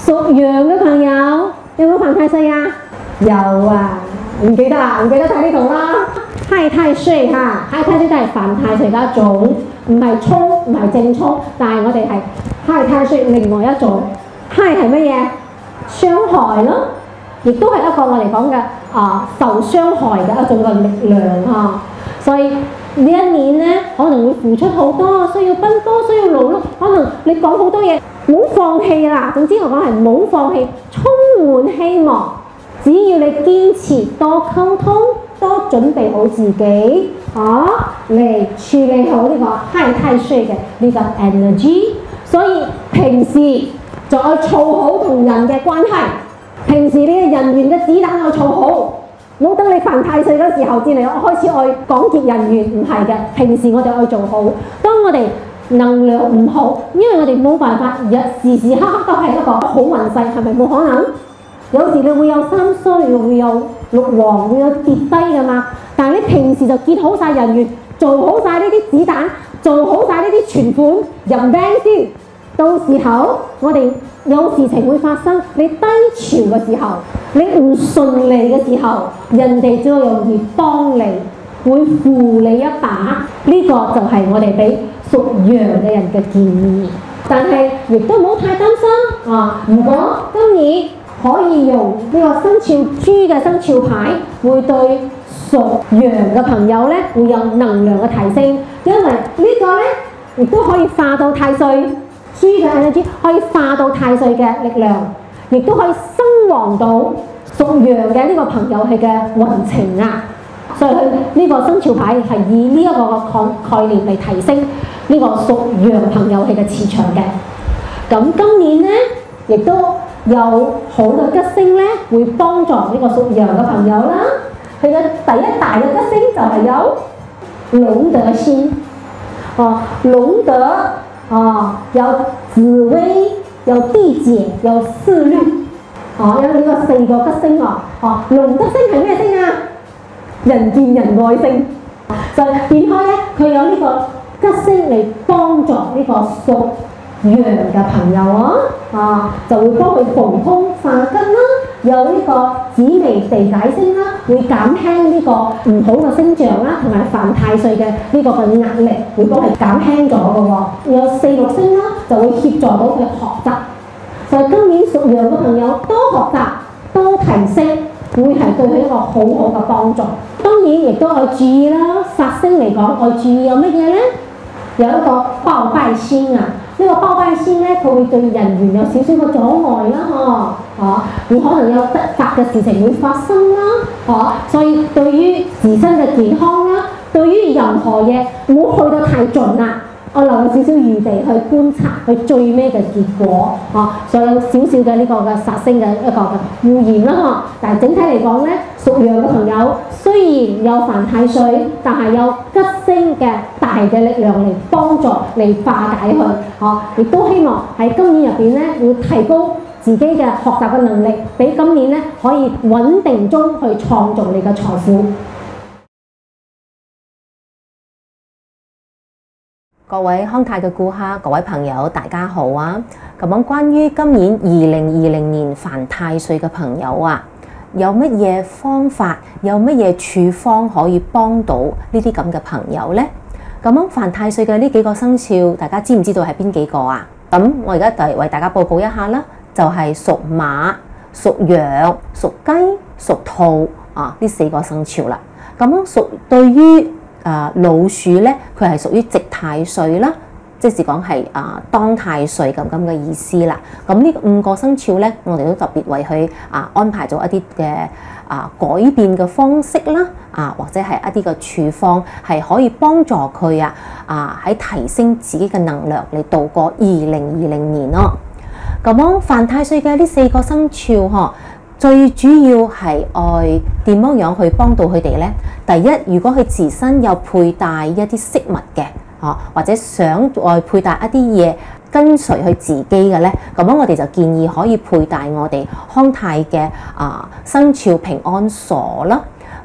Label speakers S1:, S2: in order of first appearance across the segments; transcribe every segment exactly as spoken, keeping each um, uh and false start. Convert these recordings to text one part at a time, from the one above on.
S1: 屬羊嘅朋友有冇犯太歲啊？有啊，唔記得啊？唔記得睇呢度啦。害太歲嚇，害太歲都係犯太歲嘅一種，唔係沖，唔係正沖，但係我哋係害太歲另外一種。害係乜嘢？傷害咯，亦都係一個我哋講嘅啊受傷害嘅一種嘅力量嚇。所以呢一年咧，可能會付出好多，需要奔波，需要勞碌，可能你講好多嘢，唔好放棄啦。總之我講係唔好放棄，充滿希望。只要你堅持多溝通，多準備好自己，啊嚟處理好呢個害太歲嘅呢個 energy。所以平時就要儲好同人嘅關係，平時你嘅人緣嘅子彈要儲好。冇等你犯太歲嗰時候先嚟開始愛講結人緣，唔係嘅。平時我哋愛做好。當我哋能量唔好，因為我哋冇辦法日時時刻刻都係一個好運勢，係咪冇可能？有時你會有三衰，會有六黃，會有跌低㗎嘛。但係你平時就結好晒人緣，做好晒呢啲子彈，做好晒呢啲存款入 bank 先。到時候我哋有事情會發生，你低潮嘅時候，你唔順利嘅時候，人哋就容易幫你，會扶你一把。呢、這個就係我哋俾屬羊嘅人嘅建議。但係亦都唔好太擔心啊！如果今年可以用呢個生肖豬嘅生肖牌，會對屬羊嘅朋友咧會有能量嘅提升，因為呢個咧亦都可以化到太歲。豬嘅 energy 可以化到太歲嘅力量，亦都可以生旺到屬羊嘅呢個朋友係嘅運程啊！所以佢呢個生肖牌係以呢一個嘅概概念嚟提升呢個屬羊朋友係嘅磁場嘅。咁今年咧，亦都有好嘅吉星咧，會幫助呢個屬羊嘅朋友啦。佢嘅第一大嘅吉星就係有龍德星，哦，龍德。哦，有紫薇，有地解，有四律，哦，有呢個四個吉星啊！哦，龍德星係咩星啊？人見人愛星，就變開咧，佢有呢個吉星嚟幫助呢個屬羊嘅朋友啊！啊，就會幫佢逢凶化吉啦。有呢個紫微地解星啦，會減輕呢個唔好嘅星象啦，同埋犯太歲嘅呢個嘅壓力，會幫佢減輕咗嘅喎。有四六星啦，就會協助到佢學習。所以今年屬羊嘅朋友多學習、多提升，會係對佢一個好好嘅幫助。當然亦都要注意啦，煞星嚟講，我注意有乜嘢咧？有一個爆敗星啊！呢、這個爆敗星咧，佢會對人緣有少少嘅阻礙啦，嗬，嚇，會可能有突發嘅事情會發生啦，嚇，所以對於自身嘅健康啦，對於任何嘢唔好去到太盡啦，我留有少少餘地去觀察佢最尾嘅結果，嚇，所以有少少嘅呢個嘅煞星嘅一個嘅污染啦，嗬，但係整體嚟講咧，屬羊嘅朋友雖然有犯太歲，但係有吉星嘅大嘅力量嚟幫助嚟化解佢，嗬，亦都希望喺今年入邊咧會提高自己嘅學習嘅能力，俾今年咧可以穩定中去創造你嘅財富。
S2: 各位康泰嘅顧客，各位朋友，大家好啊！咁樣關於今年二零二零年犯太歲嘅朋友啊，有乜嘢方法，有乜嘢處方可以幫到呢啲咁嘅朋友呢？咁樣犯太歲嘅呢幾個生肖，大家知唔知道係邊幾個啊？咁我而家就為大家報告一下啦，就係屬馬、屬羊、屬雞、屬兔啊呢四個生肖啦。咁樣屬對於啊、呃、老鼠咧，佢係屬於值太歲啦，即是講係啊當太歲咁咁嘅意思啦。咁呢五個生肖咧，我哋都特別為佢啊安排咗一啲嘅啊改變嘅方式啦，啊或者係一啲嘅處方，係可以幫助佢啊啊喺提升自己嘅能量嚟度過二零二零年咯。咁樣犯太歲嘅呢四個生肖嗬。最主要係愛點樣樣去幫到佢哋呢？第一，如果佢自身有佩戴一啲飾物嘅，啊或者想愛佩戴一啲嘢跟隨佢自己嘅呢，咁樣我哋就建議可以佩戴我哋康泰嘅啊生肖平安鎖啦。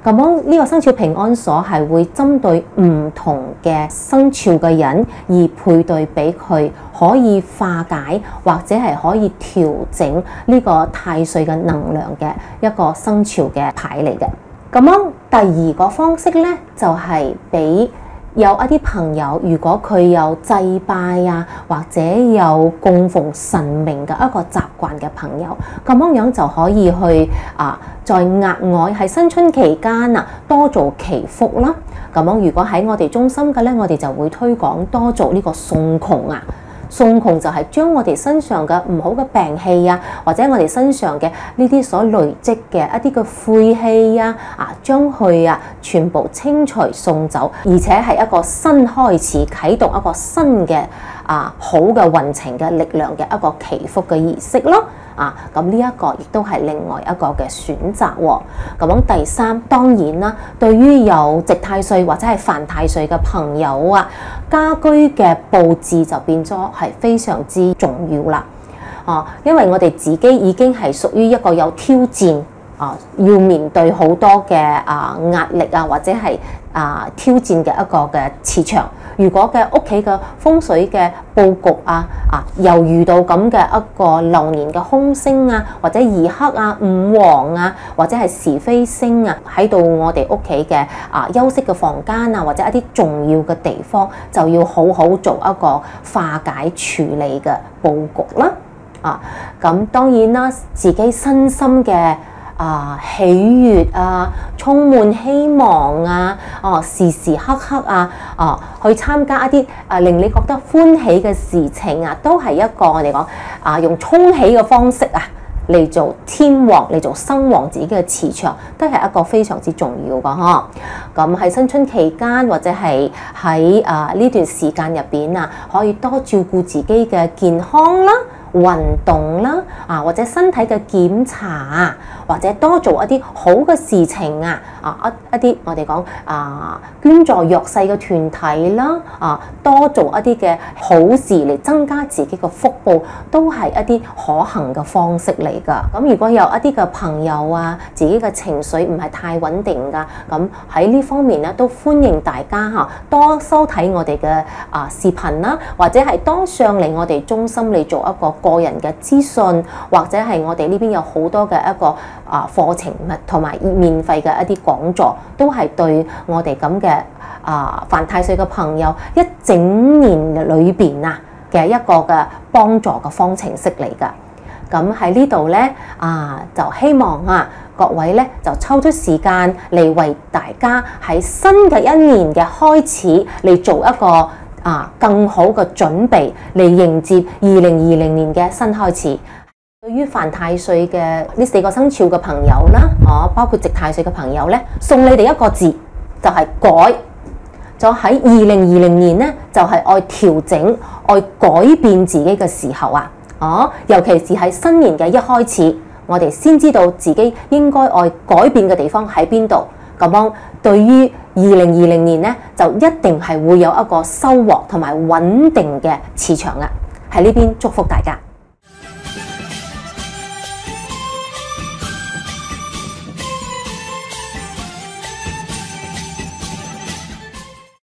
S2: 咁樣呢個生肖平安鎖係會針對唔同嘅生肖嘅人而配對俾佢，可以化解或者係可以調整呢個太歲嘅能量嘅一個生肖嘅牌嚟嘅。咁樣第二個方式咧，就係俾有一啲朋友，如果佢有祭拜啊，或者有供奉神明嘅一個習慣嘅朋友，咁樣樣就可以去啊，再額外喺新春期間啊，多做祈福啦。咁樣如果喺我哋中心嘅咧，我哋就會推廣多做呢個送窮啊。送窮就係將我哋身上嘅唔好嘅病氣啊，或者我哋身上嘅呢啲所累積嘅一啲嘅晦氣啊，啊將佢啊全部清除送走，而且係一個新開始，啟動一個新嘅啊好嘅運程嘅力量嘅一個祈福嘅儀式咯。啊，咁呢一個亦都係另外一個嘅選擇喎。咁樣第三，當然啦，對於有值太歲或者係犯太歲嘅朋友啊，家居嘅佈置就變咗係非常之重要啦。啊，因為我哋自己已經係屬於一個有挑戰啊，要面對好多嘅啊壓力啊，或者係啊挑戰嘅一個嘅磁場。如果嘅屋企嘅風水嘅佈局啊，啊又遇到咁嘅一個流年嘅空星啊，或者二黑啊、五黃啊，或者係是非星啊，喺到我哋屋企嘅啊休息嘅房間啊，或者一啲重要嘅地方，就要好好做一個化解處理嘅佈局啦。啊，咁當然啦，自己身心嘅啊喜悅啊，充滿希望啊，哦、啊、時時刻刻啊，哦去參加一啲啊令你覺得歡喜嘅事情啊，都係一個我哋講啊用沖喜嘅方式啊嚟做天旺，嚟做生旺自己嘅磁場，都係一個非常之重要嘅嗬。咁喺新春期間或者係喺啊呢段時間入邊啊，可以多照顧自己嘅健康啦、運動啦，啊或者身體嘅檢查啊，或者多做一啲好嘅事情啊，啊一一啲我哋講啊捐助弱勢嘅團體啦，啊多做一啲嘅好事嚟增加自己嘅福報，都係一啲可行嘅方式嚟噶。咁如果有一啲嘅朋友啊，自己嘅情緒唔係太穩定噶，咁喺呢方面咧都歡迎大家嚇多收睇我哋嘅啊視頻啦，或者係多上嚟我哋中心嚟做一個個人嘅資訊，或者係我哋呢邊有好多嘅一個啊課程同埋免費嘅一啲講座，都係對我哋咁嘅啊犯太歲嘅朋友一整年裏邊啊嘅一個嘅幫助嘅方程式嚟㗎。咁喺呢度咧啊，就希望啊各位咧就抽出時間嚟為大家喺新嘅一年嘅開始嚟做一個啊更好嘅準備，嚟迎接二零二零年嘅新開始。對於犯太歲嘅呢四個生肖嘅朋友啦，哦，包括值太歲嘅朋友咧，送你哋一個字，就係改。就喺二零二零年咧，就係愛調整、愛改變自己嘅時候啊！哦，尤其是喺新年嘅一開始，我哋先知道自己應該愛改變嘅地方喺邊度。咁樣對於二零二零年咧，就一定係會有一個收穫同埋穩定嘅磁場啊！喺呢邊祝福大家。